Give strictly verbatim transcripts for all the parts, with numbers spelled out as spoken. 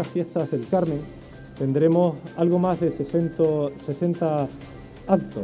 Fiestas del Carmen tendremos algo más de sesenta actos,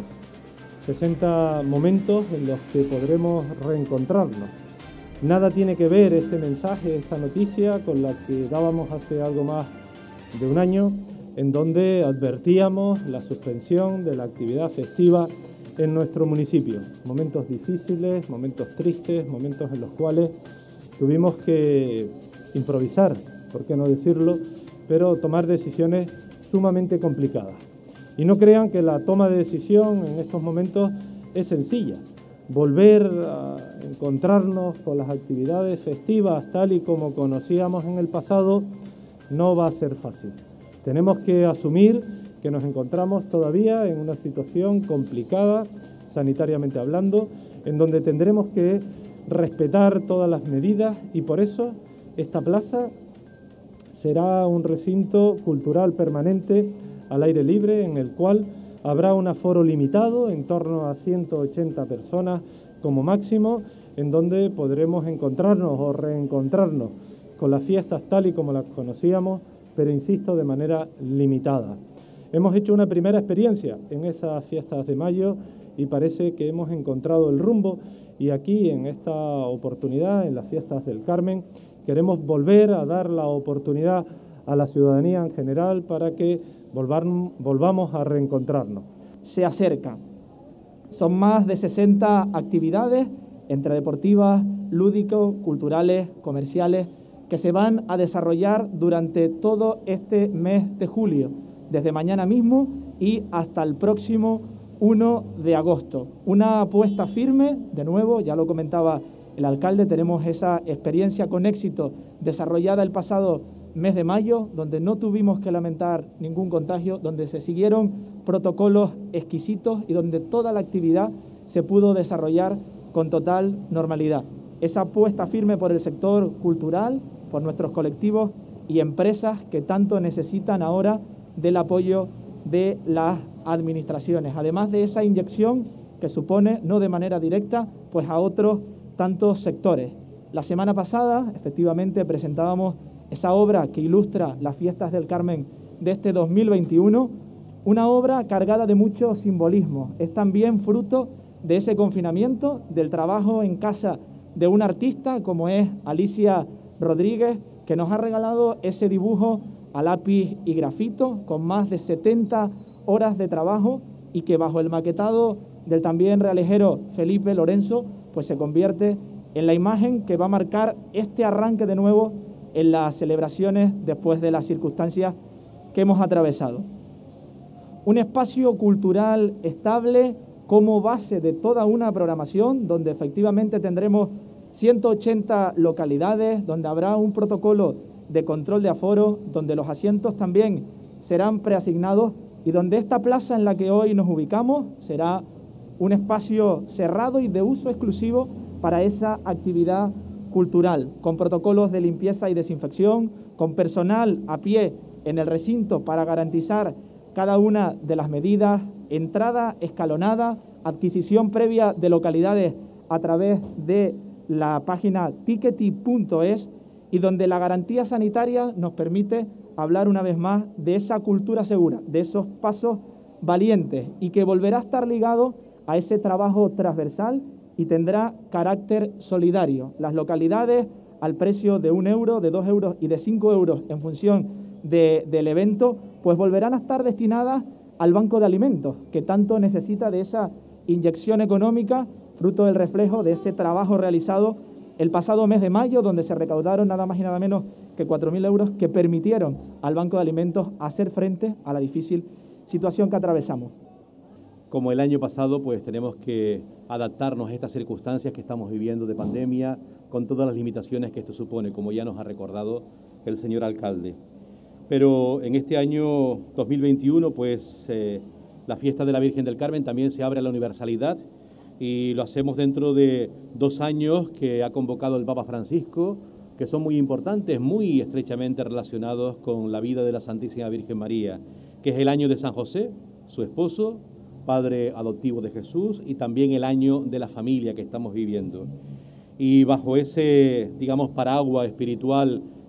sesenta momentos en los que podremos reencontrarnos. Nada tiene que ver este mensaje, esta noticia, con la que dábamos hace algo más de un año, en donde advertíamos la suspensión de la actividad festiva en nuestro municipio. Momentos difíciles, momentos tristes, momentos en los cuales tuvimos que improvisar, por qué no decirlo, pero tomar decisiones sumamente complicadas. Y no crean que la toma de decisión en estos momentos es sencilla. Volver a encontrarnos con las actividades festivas tal y como conocíamos en el pasado no va a ser fácil. Tenemos que asumir que nos encontramos todavía en una situación complicada, sanitariamente hablando, en donde tendremos que respetar todas las medidas y por eso esta plaza será un recinto cultural permanente al aire libre en el cual habrá un aforo limitado, en torno a ciento ochenta personas como máximo, en donde podremos encontrarnos o reencontrarnos con las fiestas tal y como las conocíamos, pero insisto, de manera limitada. Hemos hecho una primera experiencia en esas fiestas de mayo y parece que hemos encontrado el rumbo y aquí en esta oportunidad, en las fiestas del Carmen, queremos volver a dar la oportunidad a la ciudadanía en general para que volvamos a reencontrarnos. Se acerca. Son más de sesenta actividades entre deportivas, lúdicos, culturales, comerciales, que se van a desarrollar durante todo este mes de julio, desde mañana mismo y hasta el próximo primero de agosto. Una apuesta firme, de nuevo, ya lo comentaba el alcalde, tenemos esa experiencia con éxito desarrollada el pasado mes de mayo, donde no tuvimos que lamentar ningún contagio, donde se siguieron protocolos exquisitos y donde toda la actividad se pudo desarrollar con total normalidad. Esa apuesta firme por el sector cultural, por nuestros colectivos y empresas que tanto necesitan ahora del apoyo de las administraciones, además de esa inyección que supone, no de manera directa, pues a otros tantos sectores. La semana pasada, efectivamente, presentábamos esa obra que ilustra las Fiestas del Carmen de este dos mil veintiuno, una obra cargada de mucho simbolismo. Es también fruto de ese confinamiento, del trabajo en casa de un artista como es Alicia Rodríguez, que nos ha regalado ese dibujo a lápiz y grafito con más de setenta horas de trabajo y que bajo el maquetado del también realejero Felipe Lorenzo, pues se convierte en la imagen que va a marcar este arranque de nuevo en las celebraciones después de las circunstancias que hemos atravesado. Un espacio cultural estable como base de toda una programación donde efectivamente tendremos ciento ochenta localidades, donde habrá un protocolo de control de aforo, donde los asientos también serán preasignados y donde esta plaza en la que hoy nos ubicamos será un espacio cerrado y de uso exclusivo para esa actividad cultural, con protocolos de limpieza y desinfección, con personal a pie en el recinto para garantizar cada una de las medidas, entrada escalonada, adquisición previa de localidades a través de la página tickety punto es y donde la garantía sanitaria nos permite hablar una vez más de esa cultura segura, de esos pasos valientes y que volverá a estar ligado a ese trabajo transversal y tendrá carácter solidario. Las localidades al precio de un euro, de dos euros y de cinco euros en función de, del evento, pues volverán a estar destinadas al banco de alimentos, que tanto necesita de esa inyección económica, fruto del reflejo de ese trabajo realizado el pasado mes de mayo, donde se recaudaron nada más y nada menos que cuatro mil euros que permitieron al Banco de Alimentos hacer frente a la difícil situación que atravesamos. Como el año pasado, pues tenemos que adaptarnos a estas circunstancias que estamos viviendo de pandemia, con todas las limitaciones que esto supone, como ya nos ha recordado el señor alcalde. Pero en este año dos mil veintiuno, pues eh, la fiesta de la Virgen del Carmen también se abre a la universalidad y lo hacemos dentro de dos años que ha convocado el Papa Francisco, que son muy importantes, muy estrechamente relacionados con la vida de la Santísima Virgen María, que es el año de San José, su esposo, padre adoptivo de Jesús, y también el año de la familia que estamos viviendo. Y bajo ese, digamos, paraguas espiritual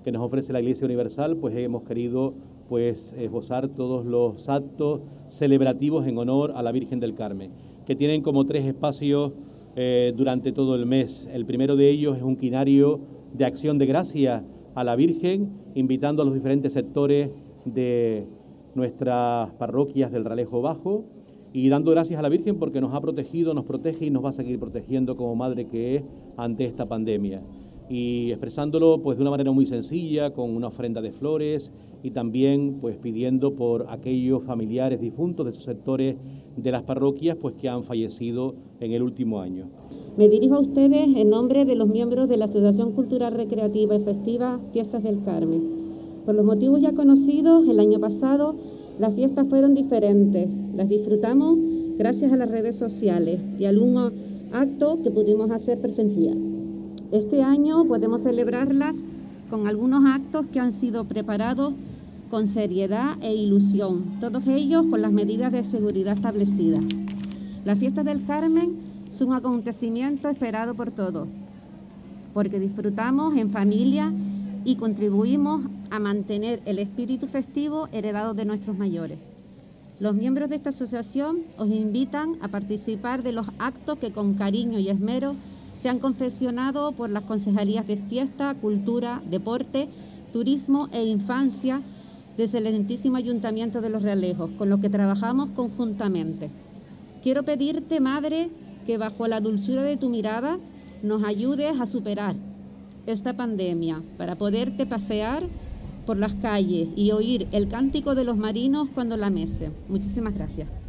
que nos ofrece la Iglesia Universal, pues hemos querido pues esbozar todos los actos celebrativos en honor a la Virgen del Carmen, que tienen como tres espacios eh, durante todo el mes. El primero de ellos es un quinario de acción de gracias a la Virgen, invitando a los diferentes sectores de nuestras parroquias del Realejo Bajo y dando gracias a la Virgen porque nos ha protegido, nos protege y nos va a seguir protegiendo como madre que es ante esta pandemia. Y expresándolo pues de una manera muy sencilla, con una ofrenda de flores y también pues pidiendo por aquellos familiares difuntos de esos sectores de las parroquias pues que han fallecido en el último año. Me dirijo a ustedes en nombre de los miembros de la Asociación Cultural Recreativa y Festiva Fiestas del Carmen. Por los motivos ya conocidos, el año pasado las fiestas fueron diferentes. Las disfrutamos gracias a las redes sociales y a algún acto que pudimos hacer presencial. Este año podemos celebrarlas con algunos actos que han sido preparados con seriedad e ilusión, todos ellos con las medidas de seguridad establecidas. Las fiestas del Carmen son un acontecimiento esperado por todos, porque disfrutamos en familia y contribuimos a mantener el espíritu festivo heredado de nuestros mayores. Los miembros de esta asociación os invitan a participar de los actos que con cariño y esmero se han confeccionado por las concejalías de Fiesta, Cultura, Deporte, Turismo e Infancia del excelentísimo Ayuntamiento de Los Realejos, con los que trabajamos conjuntamente. Quiero pedirte, Madre, que bajo la dulzura de tu mirada nos ayudes a superar esta pandemia para poderte pasear por las calles y oír el cántico de los marinos cuando la mece. Muchísimas gracias.